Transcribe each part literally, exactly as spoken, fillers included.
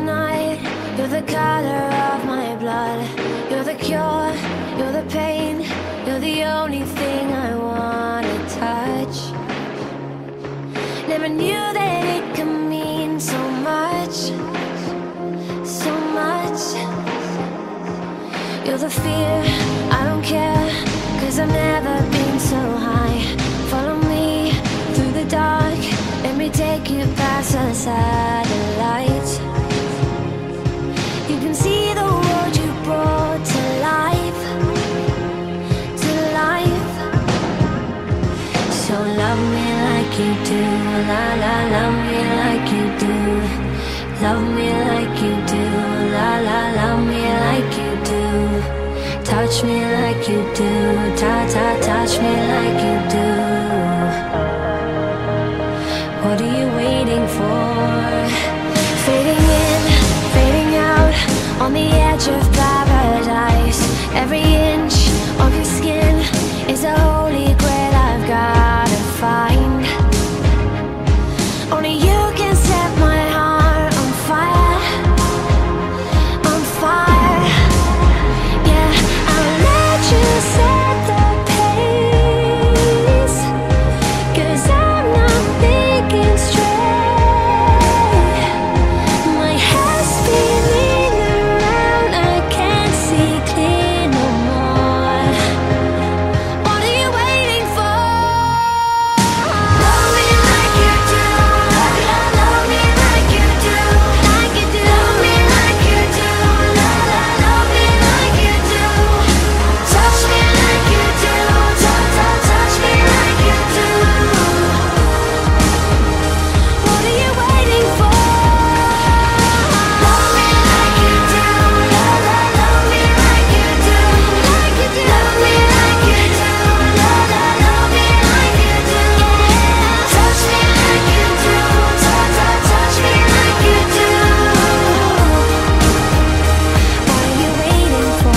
night, you're the color of my blood. You're the cure, you're the pain, you're the only thing I wanna touch. Never knew that it could mean so much, so much. You're the fear, I don't care, cause I've never been so high. Follow me through the dark, let me take you past the satellites. You can see the world you brought to life, to life. So love me like you do, la la, love me like you do. Love me like you do, la la, love me like you do. Touch me like you do, ta ta, touch me like you do. What are you waiting for? Fading in, fading out, on the edge of paradise. Every inch of your skin is a holy grail I've gotta find. Only you can set my heart on fire, on fire. Yeah, I'll let you set the pace, cause I'm not thinking straight. My head's spinning around, I can't see clear no more. What are you waiting for? Love me like you do, love me, love me like you do, like you do. Love me like you do, la la, love me like you do. Touch me like you do, touch, touch, touch me like you do. What are you waiting for? Love me like you do, la la, love me like you do, like you do. Love me like you do, la la, love me like you do. Touch me like you do, touch, touch, touch me like you do. What are you waiting for?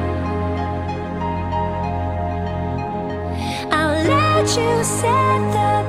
I'll let you set the